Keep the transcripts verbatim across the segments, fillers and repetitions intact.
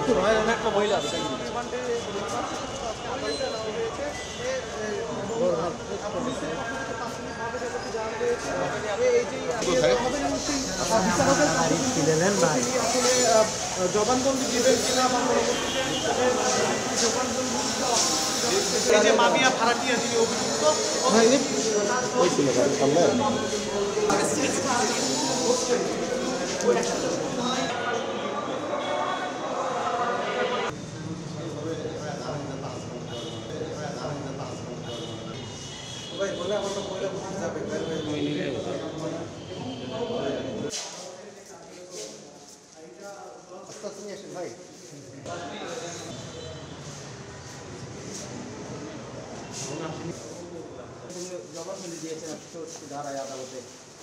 জবানবন্দি দিবেন কিনা বা এই যে মামিয়া ভাড়াটিয়া যিনি অভিযুক্ত ভাই জবানবন্দি দিয়েছেন ধারায় আদালতে।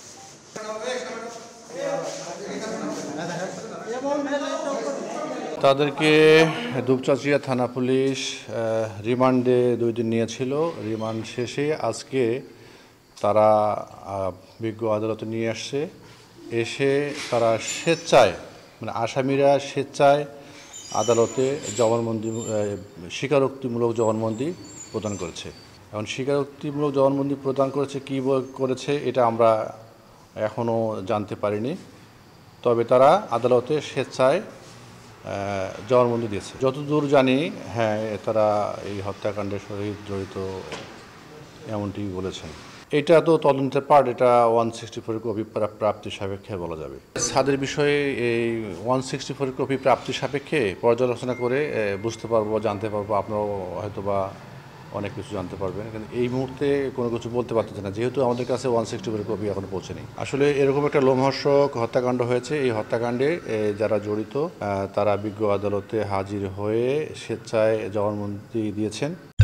তাদেরকে দুপচাঁচিয়া থানা পুলিশ রিমান্ডে দুই দিন নিয়েছিল। রিমান্ড শেষে আজকে তারা বিজ্ঞ আদালতে নিয়ে আসছে। এসে তারা স্বেচ্ছায় মানে আসামিরা স্বেচ্ছায় আদালতে জবানবন্দি স্বীকারোক্তিমূলক জবানবন্দি প্রদান করেছে। এখন স্বীকারোক্তিমূলক জবানবন্দি প্রদান করেছে কী করেছে এটা আমরা এখনও জানতে পারিনি, তবে তারা আদালতে স্বেচ্ছায় জবানবন্দি দিয়েছে। যতদূর জানি হ্যাঁ তারা এই হত্যাকাণ্ডের সহিত জড়িত এমনটি বলেছেন। এটা তো তদন্তের পার্ট, এটা ওয়ান সিক্সটি ফোর কপি প্রাপ্তি সাপেক্ষে বলা যাবে। সাদের বিষয়ে এই ওয়ান সিক্সটি ফোর কপি প্রাপ্তি সাপেক্ষে পর্যালোচনা করে বুঝতে পারবো, জানতে পারবো, আপনারাও হয়তো বা অনেক কিছু জানতে পারবেন। কিন্তু এই মুহূর্তে কোনো কিছু বলতে পারতেছে না, যেহেতু আমাদের কাছে ওয়ান সিক্সটি ফোর কপি এখনো পৌঁছেনি। আসলে এরকম একটা লোমহর্ষক হত্যাকাণ্ড হয়েছে। এই হত্যাকাণ্ডে যারা জড়িত তারা বিজ্ঞ আদালতে হাজির হয়ে স্বেচ্ছায় জবানবন্দি দিয়েছেন।